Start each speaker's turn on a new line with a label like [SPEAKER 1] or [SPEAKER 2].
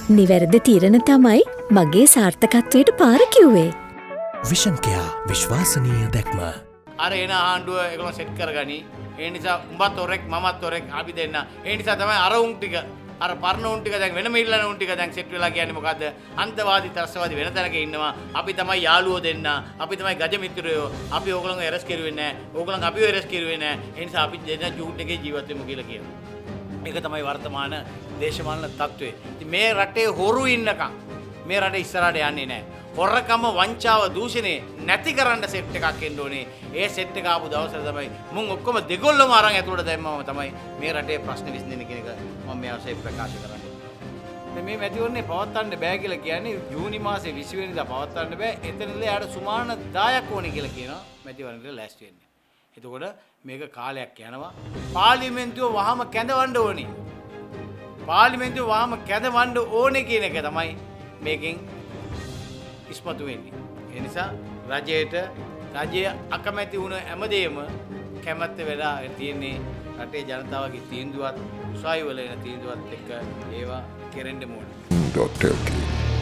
[SPEAKER 1] නිවැරදි තීරණ තමයි මගේ සාර්ථකත්වයට පාර කිව්වේ.
[SPEAKER 2] විෂන් කෙයා විශ්වාසනීය දැක්ම.
[SPEAKER 3] අර එන ආණ්ඩුව ඒගොල්ලෝ සෙට් කරගනි. ඒ නිසා උඹත් ඔරෙක් මමත් ඔරෙක් අපි දෙන්න. ඒ නිසා තමයි අර උන් ටික අර පරණ උන් ටික දැන් වෙනම ඉල්ලන උන් ටික දැන් සෙට් වෙලා කියන්නේ මොකද්ද? අන්තවාදී ත්‍රස්තවාදී වෙන තැනක ඉන්නවා. අපි තමයි යාළුවෝ දෙන්න. අපි තමයි ගජ මිත්‍රයෝ. අපි ඕගොල්ලෝ එරස් කෙරුවේ නැහැ. ඕගොල්ලෝ අපිව එරස් කෙරුවේ නැහැ. ඒ නිසා අපි දෙන්න ජූට් එකේ ජීවත් වෙමු කියලා කියනවා. මේක තමයි වර්තමාන දේශපාලන තත්ත්වය. ඉතින් මේ රටේ හොරු ඉන්නකම් මේ රටේ ඉස්සරහට යන්නේ නැහැ. හොරකම වංචාව දූෂණේ නැති කරන්න සෙට් එකක් එන්න ඕනේ. ඒ සෙට් එක ආපු දවසට තමයි මුන් ඔක්කොම දෙගොල්ලම අරන් ඇතුළට දැම්මම තමයි මේ රටේ ප්‍රශ්න විසඳෙන්න කියන එක මම මේ අවශ්‍ය ප්‍රකාශ කරන්නේ. මේ මැතිවරණේ පවත්වන්න බෑ කියලා කියන්නේ ජූනි මාසේ 20 වෙනිදා පවත්වන්න බෑ. එතනදී යාට සුමාන 10ක් ඕනේ කියලා කියනවා මැතිවරණයට ලෑස්ති වෙන්න. එතකොට මේක කාලයක් යනවා. පාර්ලිමේන්තුව වහම කැඳවන්න ඕනේ. පාර්ලිමේන්තුව වහම කැඳවන්න ඕනේ කියන එක තමයි මේකෙන් ඉස්මතු වෙන්නේ. ඒ නිසා රජය අකමැති වුණ හැමදේම කැමැත්ත වෙලා තියෙන්නේ රටේ ජනතාවගේ තීන්දුවත් උසාවි වල එන තීන්දුවත් එක්ක ඒවා කෙරෙන්න ඕනේ.
[SPEAKER 4] .lk